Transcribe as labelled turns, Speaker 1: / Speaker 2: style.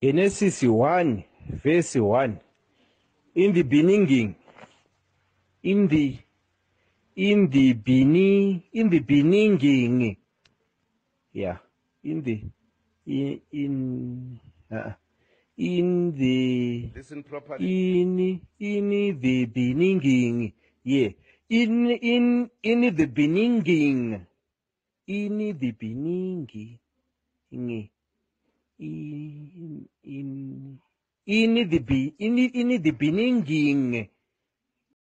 Speaker 1: Genesis 1, verse 1. In the beninging, in the beninging, yeah, in the
Speaker 2: Listen properly.
Speaker 1: in the beninging, yeah, in the beninging, in the beninging, in the beninging,